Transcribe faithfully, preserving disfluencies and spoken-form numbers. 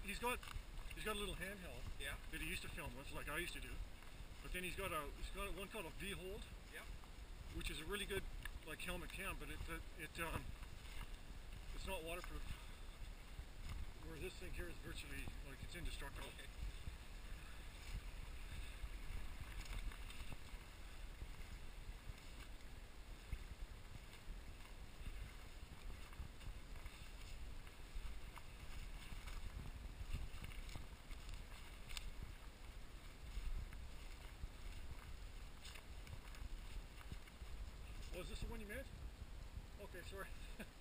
he's got he's got a little handheld. Yeah. That he used to film with, like I used to do. But then he's got a he's got one called a V-Hold. Yeah. Which is a really good like helmet cam, but it it, it um it's not waterproof. Whereas this thing here is virtually like it's indestructible. Okay. Oh, is this the one you made? Okay, sorry.